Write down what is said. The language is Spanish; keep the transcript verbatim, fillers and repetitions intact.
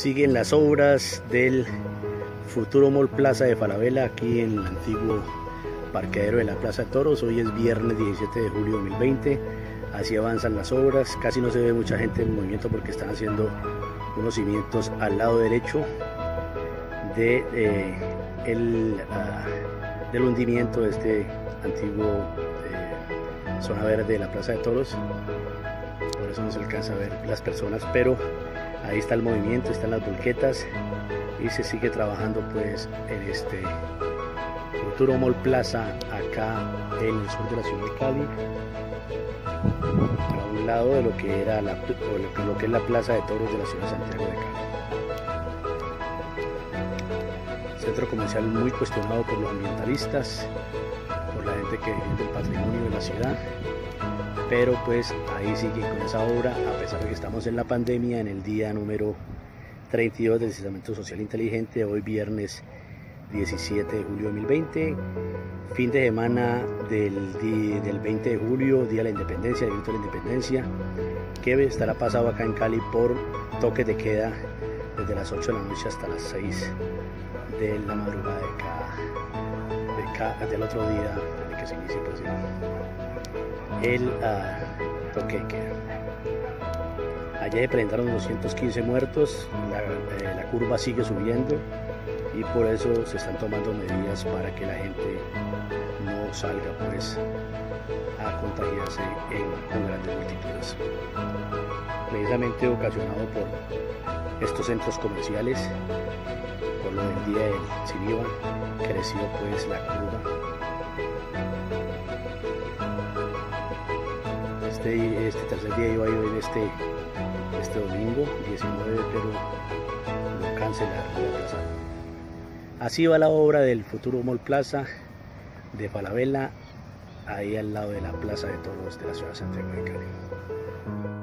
Siguen las obras del futuro Mall Plaza de Falabella aquí en el antiguo parqueadero de la Plaza de Toros. Hoy es viernes diecisiete de julio de dos mil veinte. Así avanzan las obras. Casi no se ve mucha gente en movimiento porque están haciendo unos cimientos al lado derecho de, eh, el, uh, del hundimiento de este antiguo eh, zona verde de la Plaza de Toros. Por eso no se alcanza a ver las personas, pero ahí está el movimiento, están las volquetas y se sigue trabajando pues en este futuro Mall Plaza acá en el sur de la ciudad de Cali, a un lado de lo que era la, o lo, que, lo que es la Plaza de Toros de la ciudad de Santiago de Cali. Centro comercial muy cuestionado por los ambientalistas, por la gente que defiende el patrimonio de la ciudad, pero pues ahí sigue con esa obra a pesar de que estamos en la pandemia, en el día número treinta y dos del distanciamiento social inteligente. Hoy viernes diecisiete de julio de dos mil veinte, fin de semana del, del veinte de julio, día de la independencia, el grito de la independencia, que estará pasado acá en Cali por toque de queda desde las ocho de la noche hasta las seis de la madrugada de cada, de cada, del otro día desde que se inicie pues, el uh, toque de queda. Ayer se presentaron doscientos quince muertos, la, eh, la curva sigue subiendo y por eso se están tomando medidas para que la gente no salga pues a contagiarse en, en grandes multitudes. Precisamente ocasionado por estos centros comerciales, por lo del día del Ciniva, creció pues la curva. Este, este tercer día iba a ir este, este domingo diecinueve, pero lo cancelaron. Así va la obra del futuro Mall Plaza de Falabella, ahí al lado de la Plaza de Toros de la ciudad de Santiago de Cali.